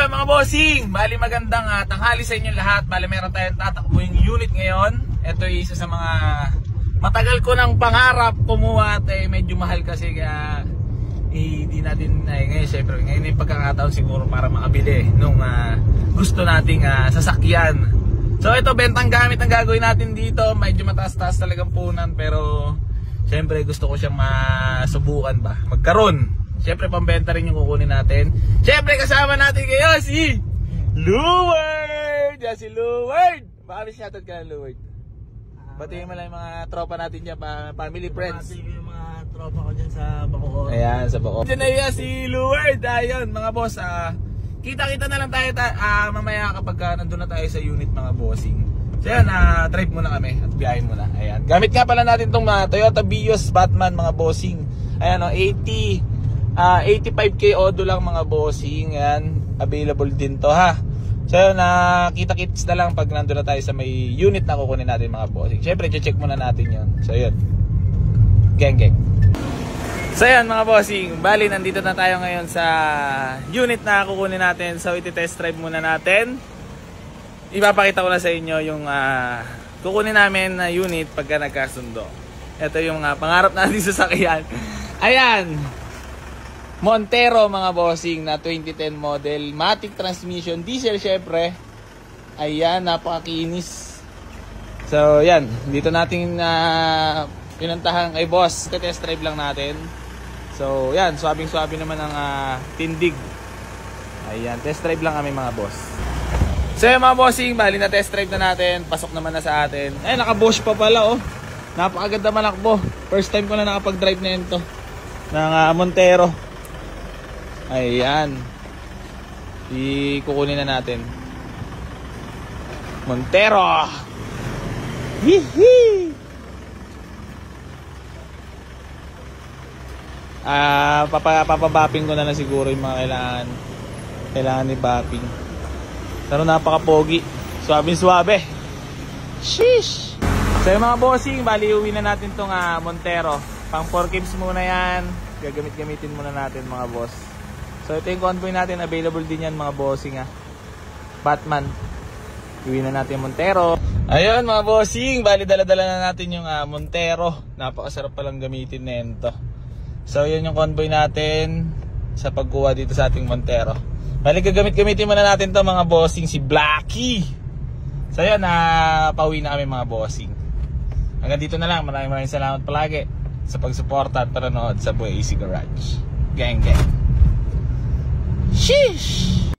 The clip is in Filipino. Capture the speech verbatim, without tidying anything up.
Ayan mga bossing, bali magandang uh, tanghali sa inyo lahat. Bali meron tayong tatakbo yung unit ngayon. Ito ay isa sa mga matagal ko ng pangarap kumuha at eh, medyo mahal kasi kaya hindi eh, natin, eh, ngayon syempre ngayon yung pagkakataon siguro para makabili nung uh, gusto nating uh, sasakyan. So ito, bentang gamit ang gagawin natin dito. Medyo mataas-taas talagang punan pero syempre gusto ko siyang masubukan ba, magkaroon. Syempre pambenta rin yung kukunin natin. Syempre kasama natin kayo si Luward. Yan si Luward. Baka may shoutout ka na Luward. Batiin mo lang yung mga tropa natin dyan, family, friends. Batiin yung mga tropa ko dyan sa Bacoor. Ayan, sa Bacoor. Diyan na yan si Luward. Ayun mga boss, uh, kita-kita na lang tayo uh, mamaya kapag uh, nandun na tayo sa unit mga bossing. So yan, uh, drive muna kami at biyahin muna. Ayan. Gamit nga pala natin itong uh, Toyota Vios Batman mga bossing. Ayan o, oh, eighty Uh, eighty-five K Odo lang mga bossing. Yan, available din to ha. So yun, uh, kita-kits na lang pag nandun na tayo sa may unit na kukunin natin mga bossing. Syempre, check muna natin yun. So yun, geng geng. So yun mga bossing, bali nandito na tayo ngayon sa unit na kukunin natin. So iti-test drive muna natin. Ipapakita ko na sa inyo yung uh, kukunin namin na unit pagka nagkasundo. Ito yung uh, pangarap natin sa sakyan. Ayan, Montero mga bossing na twenty ten model, matic transmission, diesel syempre. Ayan, napakakinis. So yan, dito natin uh, pinuntahan kay boss, test drive lang natin. So yan, swabing-swabe naman ang uh, tindig. Ayan, test drive lang kami mga boss. So yan mga bossing, bali na test drive na natin, pasok naman na sa atin. Ay, naka-Bosch pa pala oh. Napakaganda manakbo. First time ko na nakapag-drive na ito ng uh, Montero. Ayan, ikukunin na natin Montero. Hihi. Ah, papa papabapping ko na lang siguro yung mga kailangan kailangan ni bapping. Pero napaka-pogi, suabe-suabe. Sheesh. So yung mga bossing, bali uwi na natin tong uh, Montero. Pang four kips muna yan. Gagamit-gamitin muna natin mga boss. So ito yung convoy natin, available din yan mga bossing ha. Batman. Iwi na natin yung Montero. Ayun mga bossing, bali dala-dala na natin yung uh, Montero. Napakasarap palang gamitin na ito. So yun yung convoy natin sa pagkuha dito sa ating Montero. Bali gagamit-gamitin muna natin to mga bossing, si Blacky. So yun, uh, pauwi na kami mga bossing. Hanggang dito na lang, maraming maraming salamat palagi sa pagsuporta at panonood sa Boy A C Garage. Gang gang. Sheesh!